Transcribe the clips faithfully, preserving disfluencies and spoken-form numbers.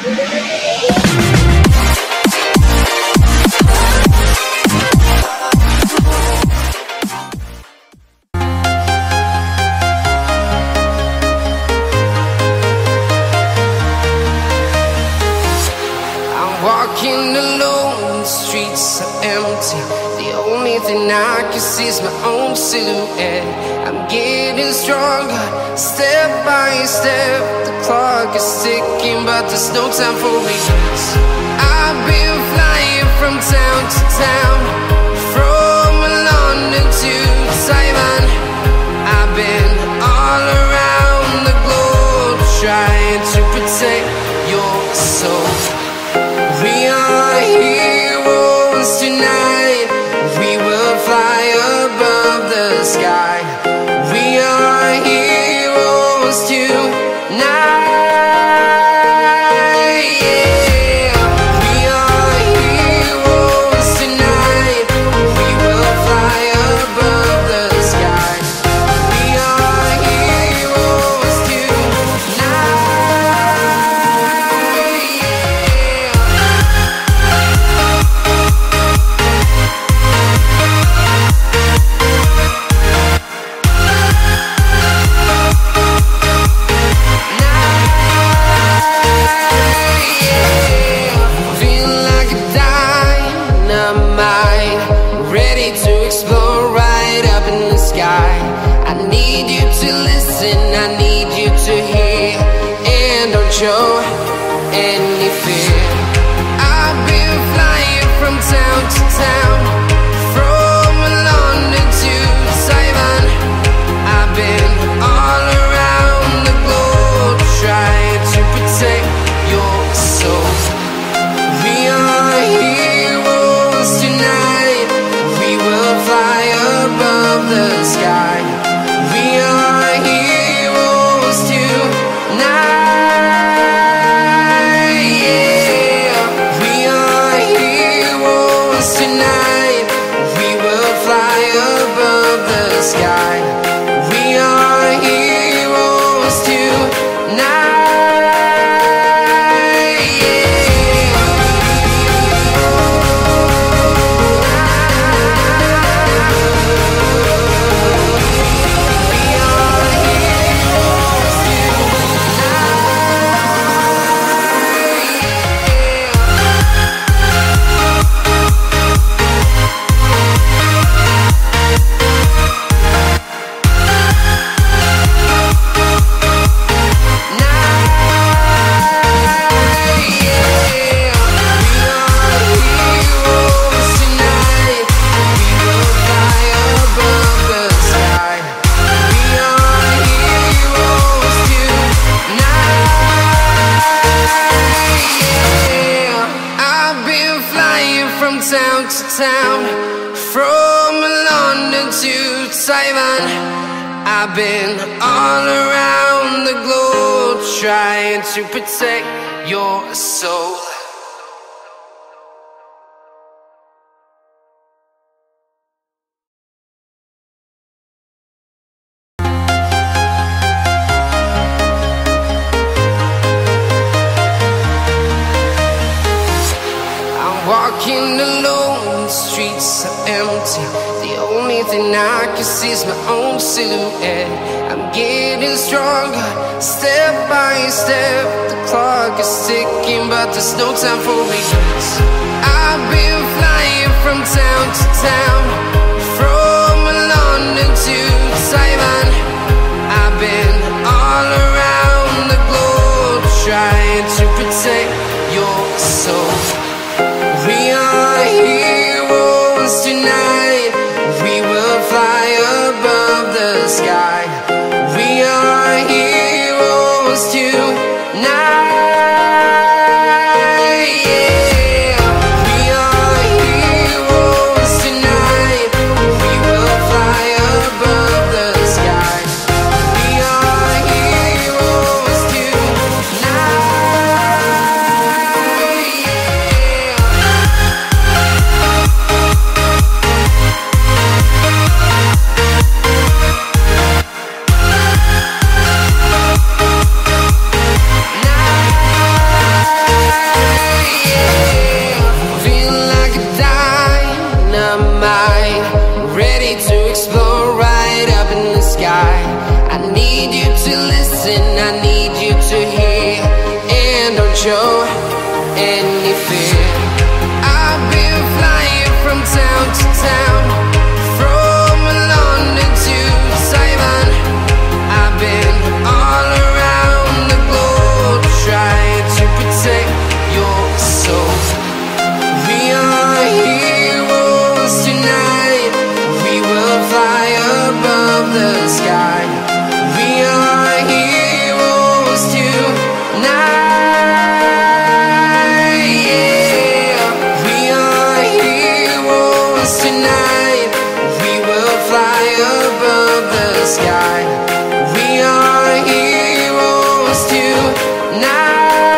Walking alone, the streets are empty. The only thing I can see is my own silhouette. I'm getting stronger, step by step. The clock is ticking, but there's no time for regrets. I've been flying from town to town, from London to Taiwan. I've been all around the globe, trying to protect your soul. We are heroes tonight. We will fly above the sky. We are heroes tonight. Yeah. We are heroes tonight. We will fly above the sky. We are heroes tonight. Show any fear. I've been flying from town to town, from London to Taiwan. I've been all around the globe, trying to protect your soul. We are heroes tonight. We will fly above the sky. We are heroes tonight. Sky. We are heroes tonight. Town to town, from London to Taiwan. I've been all around the globe, trying to protect your soul. Walking alone, the streets are empty. The only thing I can see is my own silhouette. I'm getting stronger, step by step. The clock is ticking, but there's no time for regrets. I've been flying from town to town, from London to Taiwan. I've been all around the globe, trying to protect your soul. We are heroes tonight. We will fly above the sky. We are heroes tonight. Yeah. We are heroes tonight. We will fly above the sky. We are heroes tonight. Yeah. show any fear. I've been flying from town to town, from London to Taiwan. I've been all around the globe trying to protect your soul. We are heroes tonight. We will fly above the sky. We are heroes tonight. Yeah. We are heroes tonight. We will fly above the sky. We are heroes tonight.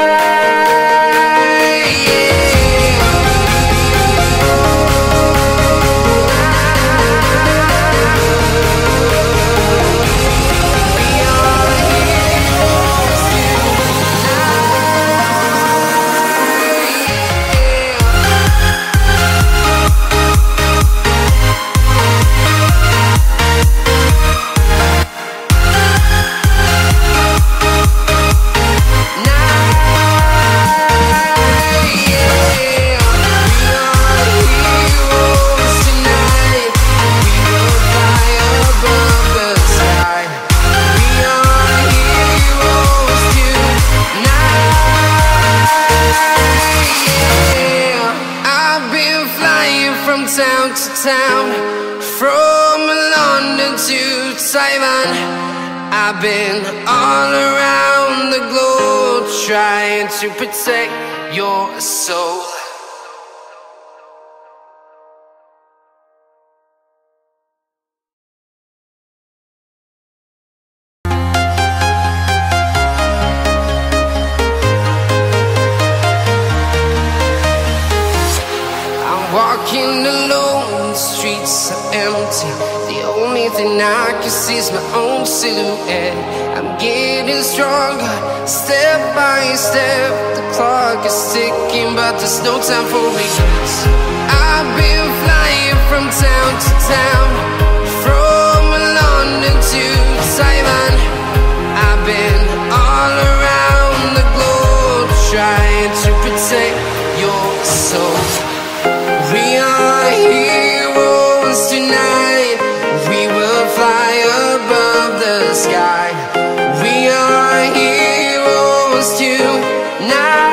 From town to town, from London to Taiwan. I've been all around the globe trying to protect your soul. Walking alone, the streets are empty. The only thing I can see is my own silhouette. I'm getting stronger, step by step. The clock is ticking, but there's no time for regrets. I've been flying from town to town, from London to Taiwan. I've been all around the globe trying to protect your soul. We are heroes tonight. We will fly above the sky. We are heroes tonight.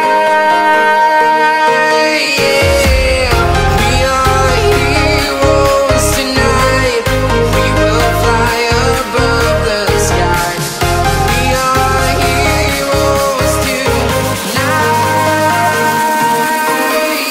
Yeah. We are heroes tonight. We will fly above the sky. We are heroes tonight.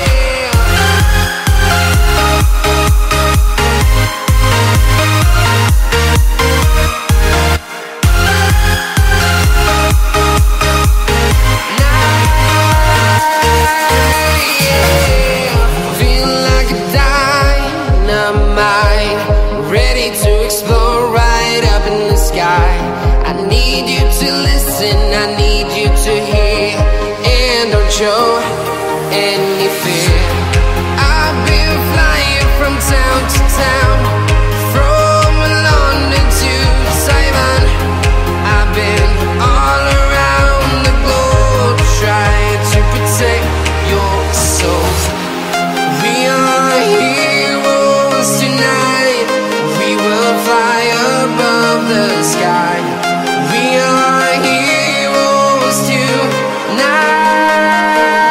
I need you to listen, I need you to hear, and don't show any fear. I've been flying from town to town, from London to Taiwan. I've been all around the globe trying to protect your soul. We are heroes tonight. We will fly above the sky. We are heroes tonight.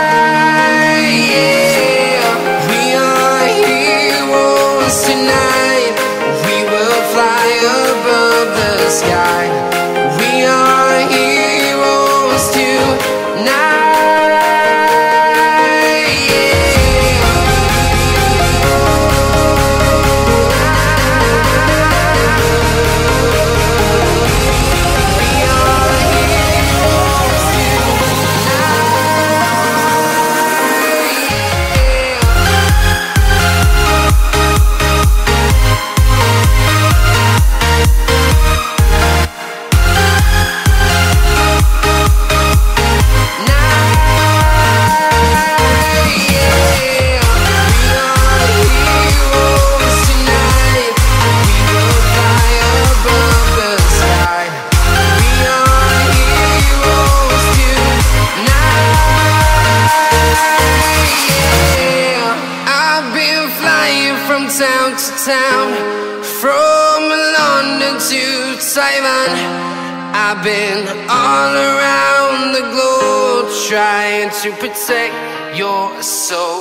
town, from London to Taiwan. I've been all around the globe trying to protect your soul.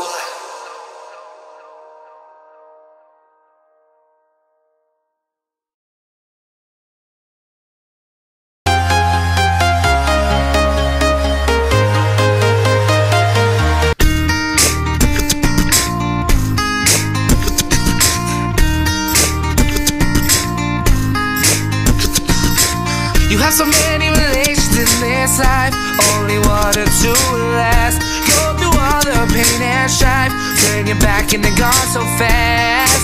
You have so many relations in this life, only one or two will last. Go through all the pain and strife, turn your back and they're gone so fast.